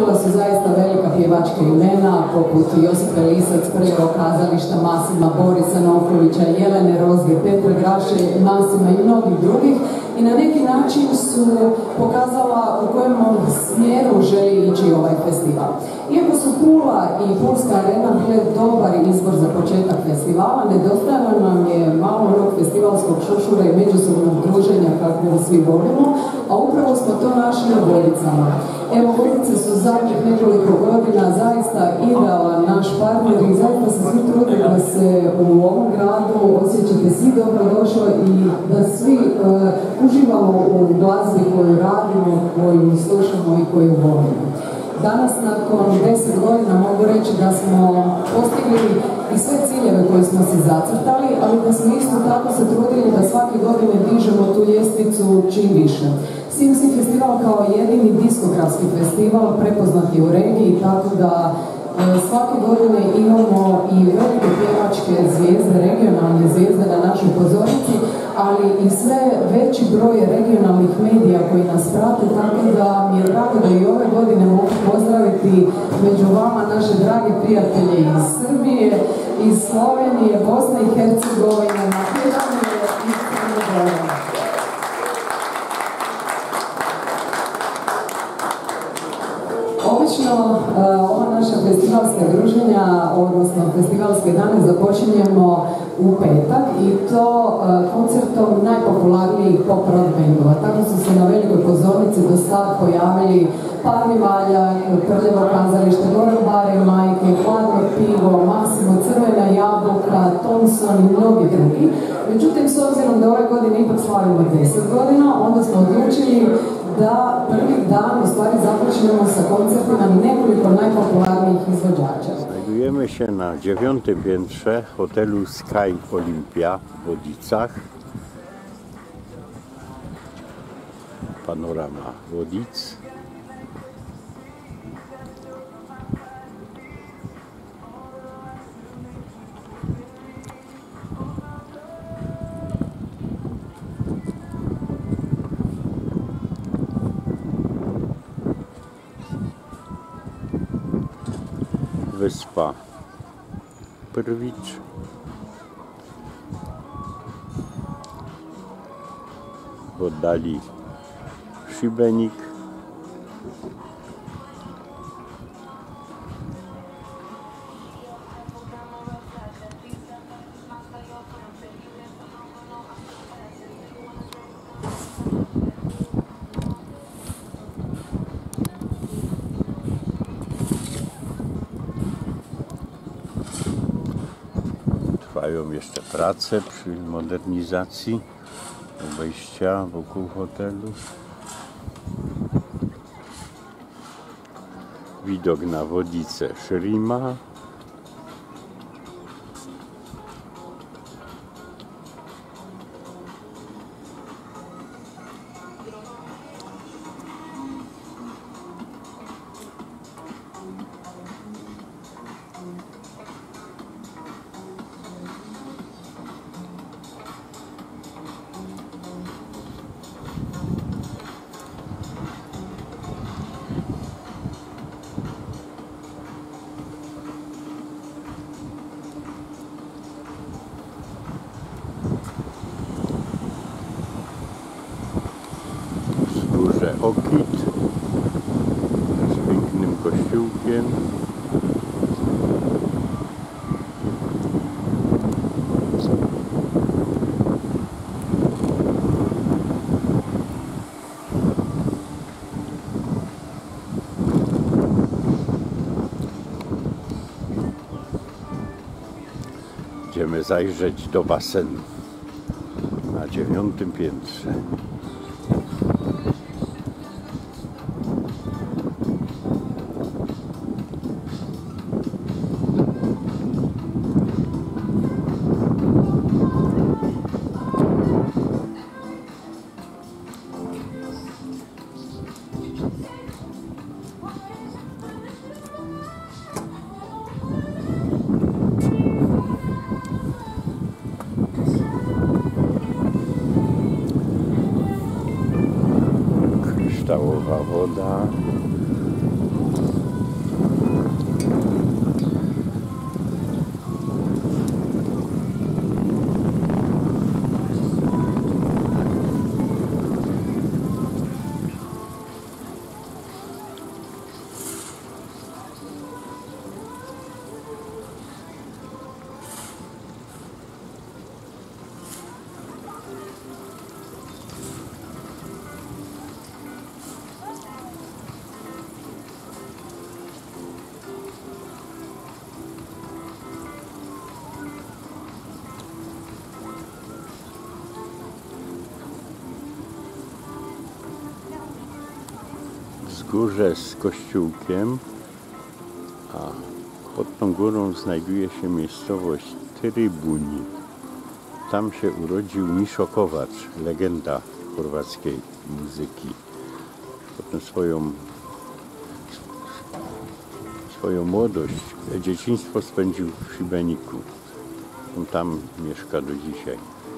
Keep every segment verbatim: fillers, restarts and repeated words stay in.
nastupila su zaista velika pjevačka imena, poput Josipe Lisac, Prljavog kazališta, Masima Borisa Novkovića, Jelene Rozge, Petra Graše, Masima i mnogih drugih. I na neki način su pokazala u kojem smjeru želi ići ovaj festival. Iako su Pula i Pulska arena bile dobar izbor za početak festivala, nedostajalo nam je malo onog festivalskog šušura i međusobnog druženja kako svi volimo, a upravo smo to našli u Vodicama. Evo, Vodice su zadnjih nekoliko godina zaista idealan naš partner i zaista se svi trude da se u ovom gradu osjećate svi dobrodošli i da svi uh, uživamo u glazbi koju radimo, koju slušamo i koju volimo. Danas, nakon deset godina, mogu reći da smo postigli i sve ciljeve koje smo si zacrtali, ali da smo isto tako se trudili da svake godine dižemo tu ljestvicu čim više. C M C festival kao jedini diskografski festival prepoznat je u regiji, tako da e, svake godine imamo i velike pjevačke zvijezde, regionalne zvijezde na našoj pozornici, ali i sve veći broj regionalnih medija koji nas prate, tako da mi je drago da i ove godine mogu pozdraviti među vama naše drage prijatelje iz Srbije, iz Slovenije, Bosne i Hercegovine, Makedonije i Crne Gore. Obično ova naša festivalska druženja, odnosno festivalske dane započinjemo u petak i to koncertom najpopularnijih pop rock bendova. Tako su se na velikoj pozornici do sad pojavili Parni Valjak, Prljavo kazalište, Goran Bare i Majke, Hladno pivo, Masimo, Crvena jabuka, Thompson i mnogi drugi. Međutim, s obzirom da ove godine ipak slavimo deset godina, onda smo odlučili da prvi dan u stvari započnemo sa koncertima nekoliko najpopularnijih izvođača. Znajdujemy się na dziewiątym piętrze hotelu Sky Olympia w Wodicach. Panorama Wodic. Wyspa Prwicz, w oddali Szybenik, trwają jeszcze prace przy modernizacji wejścia wokół hotelu. Widok na Wodice Szrima. Okit z pięknym kościółkiem. Idziemy zajrzeć do basenu na dziewiątym piętrze. Kryształowa woda. górze z kościółkiem, a pod tą górą znajduje się miejscowość Trybuń. Tam się urodził Mišo Kovač, legenda chorwackiej muzyki. Potem swoją, swoją młodość, dzieciństwo spędził w Szibeniku. On tam mieszka do dzisiaj.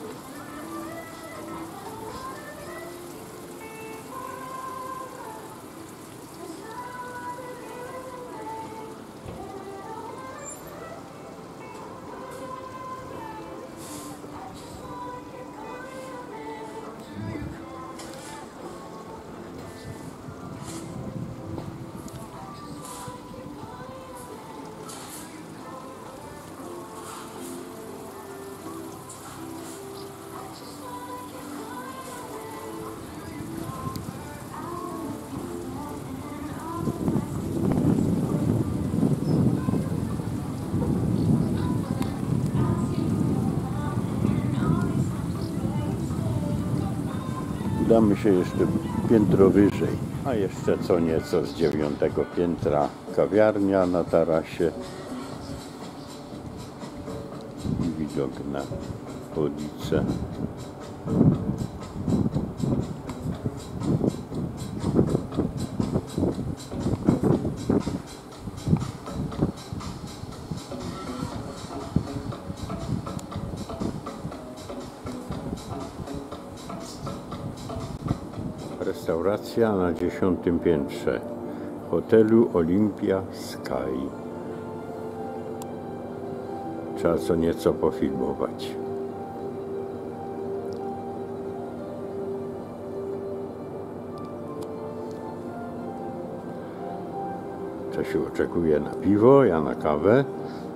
Udamy się jeszcze piętro wyżej, a jeszcze co nieco z dziewiątego piętra kawiarnia na tarasie i widok na Wodice. Restauracja na dziesiątym piętrze hotelu Olympia Sky. Trzeba co nieco pofilmować. To się oczekuje na piwo, ja na kawę.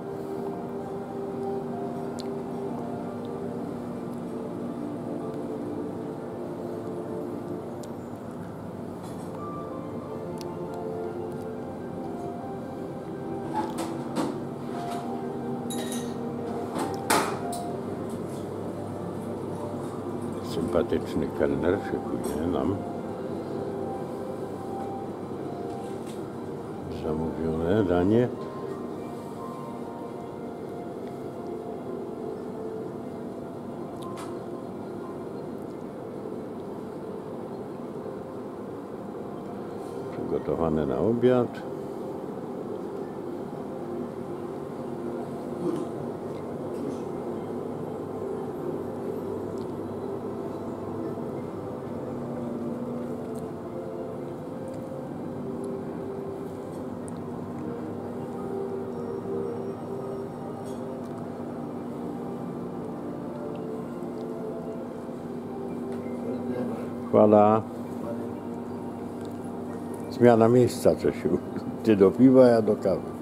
Sympatyczny kelner szykuje nam zamówione danie. Przygotowane na obiad. Chwala. Zmiana miejsca, Czesiu. Ty do piwa, ja do kawy.